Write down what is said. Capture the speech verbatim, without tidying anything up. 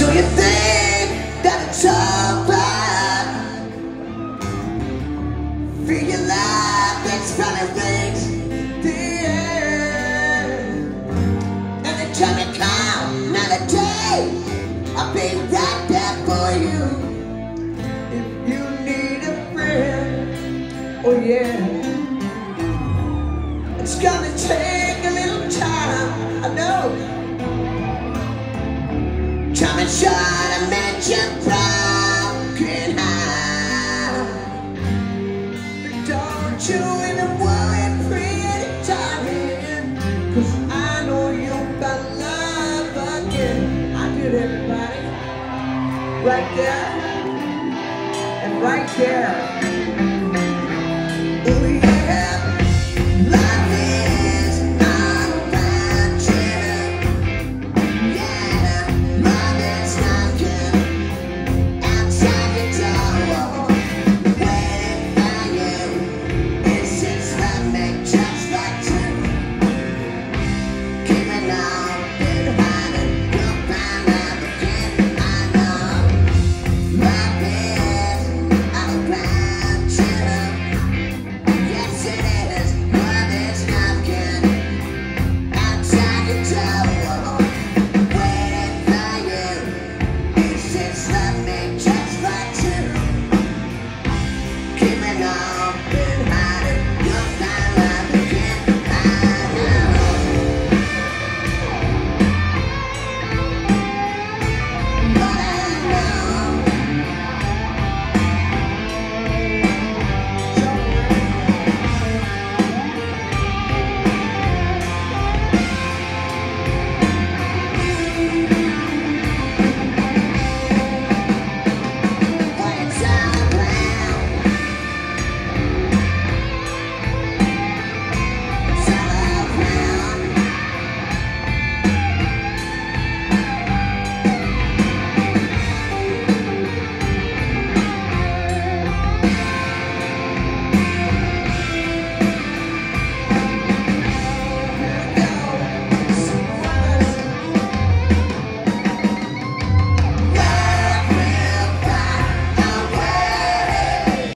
you think that it's over? Feel your life that's running wings the end. Every time you come, another day, I'll be right there for you. If you need a friend, oh yeah, it's gonna take a little time, I know. Time is short, I met your broken heart. But don't you even worry, pretty darling, 'cause I know you'll find love again. I did, everybody. Right there and right there.